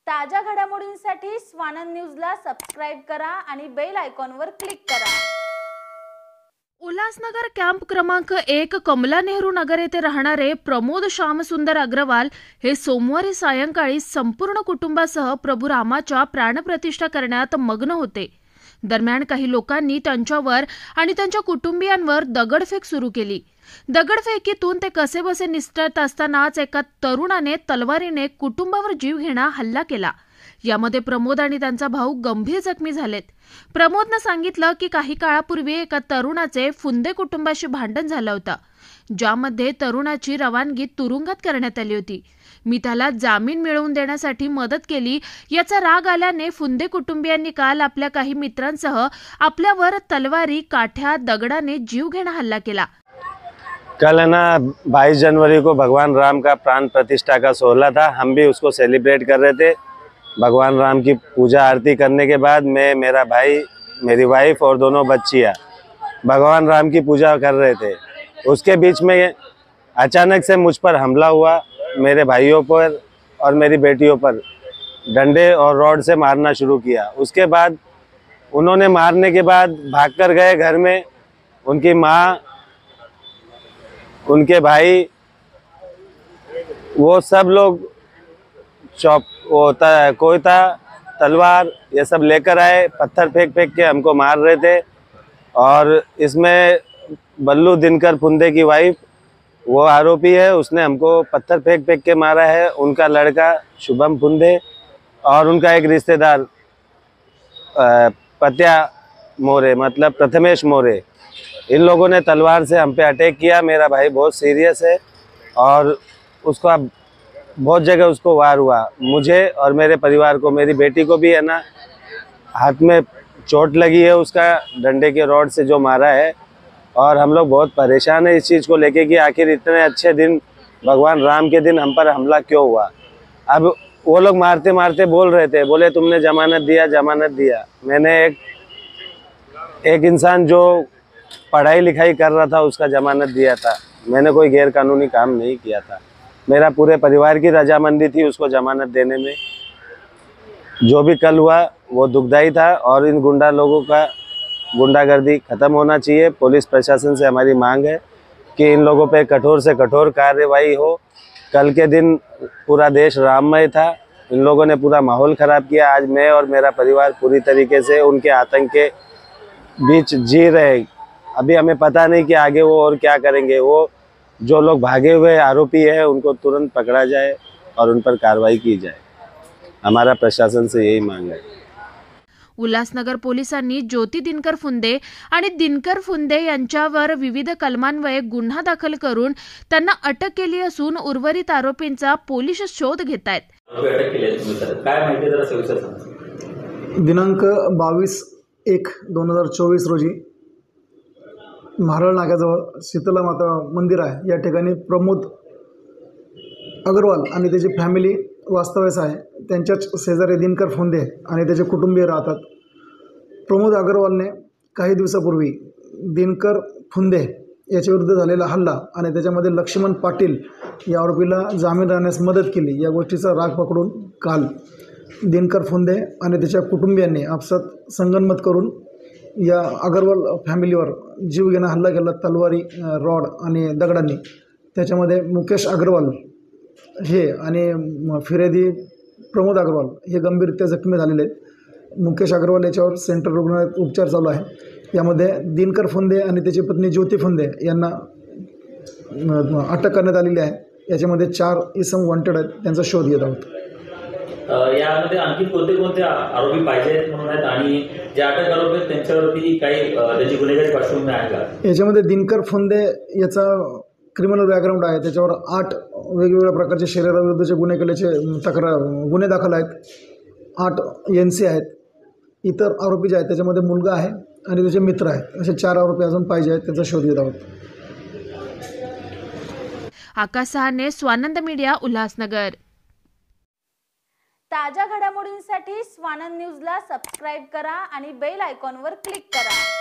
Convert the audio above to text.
ताज्या घडामोडींसाठी स्वानंद न्यूजला सबस्क्राइब करा आणि बेल आयकॉनवर क्लिक करा। उल्हासनगर कॅम्प क्रमांक 1 कमला नेहरू नगर येथे राहणारे प्रमोद श्यामसुंदर अग्रवाल हे सोमवारी सायंकाळी संपूर्ण कुटुंबासह प्रभू रामाच्या प्राणप्रतिष्ठा करण्यात मग्न होते। दरम्यान काही लोकांनी त्यांच्यावर आणि त्यांच्या कुटुंबियांवर दगडफेक सुरू केली। दगडफेकीतून ते कसेबसे निसटत असतानाच एका तरुणाने तलवारीने कुटुंबावर जीव घेणा हल्ला केला। यामध्ये प्रमोद आणि त्यांचा भाऊ गंभीर जखमी झालेत। प्रमोदने सांगितलं की काही काळापूर्वी एका तरुणाचे फुंदे कुटुंबाशी भांडण झालं होतं, ज्यामध्ये तरुणाची रवानगी तुरुंगात करण्यात आली होती। मी त्याला जामीन मिळवून देण्यासाठी मदत केली। याचा राग आल्याने फुंदे कुटुंबियांनी काल आपल्या काही मित्रांसह आपल्यावर तलवारी, काठ्या, दगडाने जीव घेणा हल्ला केला। कल है ना 22 जनवरी को भगवान राम का प्राण प्रतिष्ठा का सोहला था। हम भी उसको सेलिब्रेट कर रहे थे। भगवान राम की पूजा आरती करने के बाद मैं, मेरा भाई, मेरी वाइफ और दोनों बच्चियाँ भगवान राम की पूजा कर रहे थे। उसके बीच में अचानक से मुझ पर हमला हुआ। मेरे भाइयों पर और मेरी बेटियों पर डंडे और रॉड से मारना शुरू किया। उसके बाद उन्होंने मारने के बाद भागकर गए घर में। उनकी माँ, उनके भाई, वो सब लोग कोयता, तलवार ये सब लेकर आए। पत्थर फेंक फेंक के हमको मार रहे थे। और इसमें बल्लू दिनकर फुंदे की वाइफ वो आरोपी है। उसने हमको पत्थर फेंक फेंक के मारा है। उनका लड़का शुभम फुंदे और उनका एक रिश्तेदार पत्या मोरे, मतलब प्रथमेश मोरे, इन लोगों ने तलवार से हम पे अटैक किया। मेरा भाई बहुत सीरियस है और उसका बहुत जगह उसको वार हुआ। मुझे और मेरे परिवार को, मेरी बेटी को भी है ना हाथ में चोट लगी है, उसका डंडे के रॉड से जो मारा है। और हम लोग बहुत परेशान है इस चीज़ को लेके कि आखिर इतने अच्छे दिन, भगवान राम के दिन हम पर हमला क्यों हुआ। अब वो लोग मारते मारते बोल रहे थे, बोले तुमने जमानत दिया, जमानत दिया। मैंने एक इंसान जो पढ़ाई लिखाई कर रहा था उसका जमानत दिया था। मैंने कोई गैर कानूनी काम नहीं किया था। मेरा पूरे परिवार की रजामंदी थी उसको जमानत देने में। जो भी कल हुआ वो दुखदाई था और इन गुंडा लोगों का गुंडागर्दी खत्म होना चाहिए। पुलिस प्रशासन से हमारी मांग है कि इन लोगों पे कठोर से कठोर कार्रवाई हो। कल के दिन पूरा देश राममय था, इन लोगों ने पूरा माहौल ख़राब किया। आज मैं और मेरा परिवार पूरी तरीके से उनके आतंक के बीच जी रहे। अभी हमें पता नहीं कि आगे वो और क्या करेंगे। वो जो लोग भागे हुए आरोपी हैं उनको तुरंत पकड़ा जाए और उन पर कार्रवाई की जाए। हमारा प्रशासन से यही मांग है। उल्हासनगर पोलिसांनी ज्योती दिनकर फुंदे आणि दिनकर फुंदे यांच्यावर विविध कलमान्वये गुन्हा दाखल करून त्यांना अटक केली असून उर्वरित आरोपींचा पोलीस शोध घेतायत। दिनांक 22/1/2024 रोजी म्हारळ नाक्याजवळ शीतला माता मंदिर आहे, या ठिकाणी प्रमोद अग्रवाल आणि त्याची फॅमिली वास्तव्यास आहे। त्यांच्याच शेजारी दिनकर फुंदे आणि त्याचे कुटुंबीय राहतात। प्रमोद अग्रवालने काही दिवसापूर्वी दिनकर फुंदे याच्याविरुद्ध झालेला हल्ला आणि त्याच्यामध्ये लक्ष्मण पाटील या आरोपीला जामीन राहण्यास मदत केली। या गोष्टीचा राग पकडून काल दिनकर फुंदे आणि त्याच्या कुटुंबियांनी आपसात संगनमत करून या अग्रवाल फॅमिलीवर जीव घेणा हल्ला केला, तलवारी, रॉड आणि दगडांनी। त्याच्यामध्ये मुकेश अग्रवाल हे आणि फिर्यादी प्रमोद अग्रवाल हे गंभीररित्या जखमी झालेले आहेत। मुकेश अग्रवाल याच्यावर सेंट्रल रुग्णालयात उपचार चालू आहे। यामध्ये दिनकर फुंदे आणि त्याची पत्नी ज्योती फुंदे यांना अटक करण्यात आलेली आहे। याच्यामध्ये 4 इसम वॉन्टेड आहेत, त्यांचा शोध घेत आहोत। यामध्ये आणखी कोणते आरोपी पाहिजे म्हणून आहेत आणि जे अटक आरोपी आहेत त्यांच्यावरती काही त्याची गुन्हेगारी पार्श्वभूमी आहे का? याच्यामध्ये दिनकर फुंदे याचा क्रिमिनल बॅकग्राऊंड आहे। त्याच्यावर 8 वेगवेगळ्या प्रकारचे शरीराविरुद्धचे गुन्हे केल्याचे गुन्हे दाखल आहेत। 8 NC आहेत। इतर आरोपी जे आहेत त्याच्यामध्ये मुलगा आहे आणि त्याचे मित्र आहेत। असे 4 आरोपी अजून पाहिजे आहेत, त्याचा शोध घेत आहोत। आकाश सहाने, स्वानंद मीडिया, उल्हासनगर। ताज्या घडामोडींसाठी स्वानंद न्यूजला सबस्क्राइब करा आणि बेल आयकॉनवर क्लिक करा।